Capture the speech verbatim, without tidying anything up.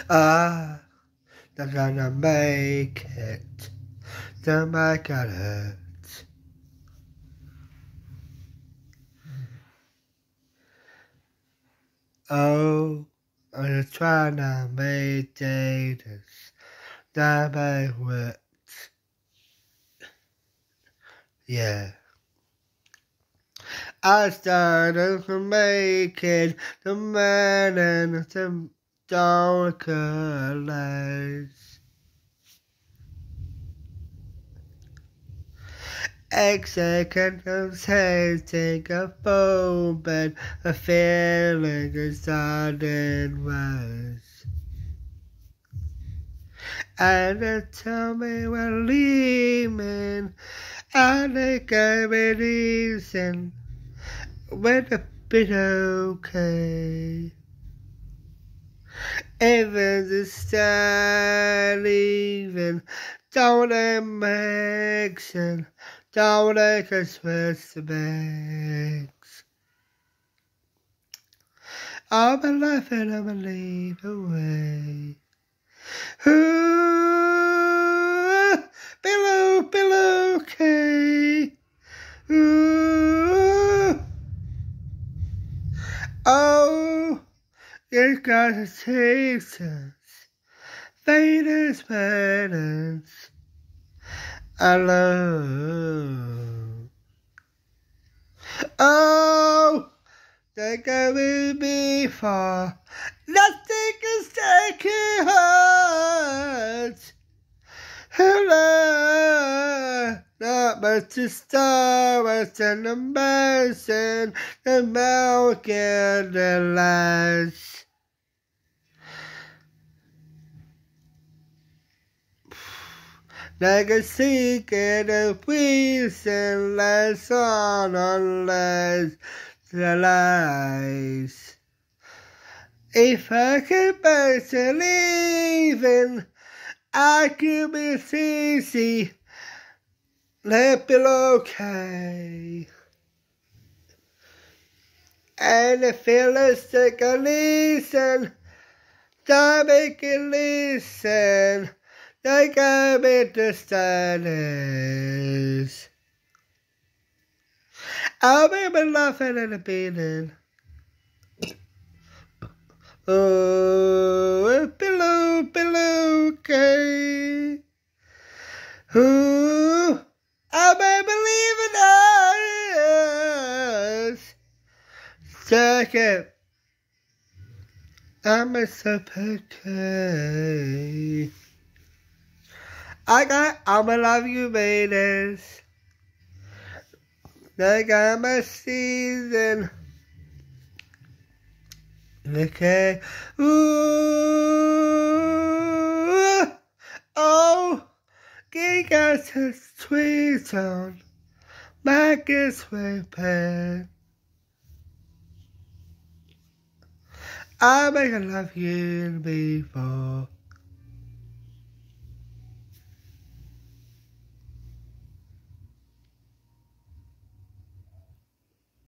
Ah, they're gonna make it. They'll make it hurt. Oh, I'm trying to make data. That may work. Yeah. I started making the man and the darker lights. Eight seconds of tasting a phone, but a feeling is sudden rise. And they tell me we're leaving, and they gave me reason. With a bit okay. Even the star leaving, don't action, don't make us switch the bags. I'll be laughing, I'll leave away. Ooh, below, below, okay. Ooh. Oh, you gotta taste us, famous parents. I love. Oh, they got me before. Nothing is taking heart. Hello, not much to stars and the mountain, the milk and the lights. Like a secret of peace and lights on unless the lies. If I could better leaving, I could be easy, let it okay. And the feelings take a listen, don't make it listen, they got me the status. I'll be laughing and beating. Oh, below, below, okay. Ooh, I may believe in us. Second, I'm a okay. I got, I'ma love you, mendes. I got my season. Okay. Ooh, oh, he got his tweets on. My kids way pen. I make a love you before.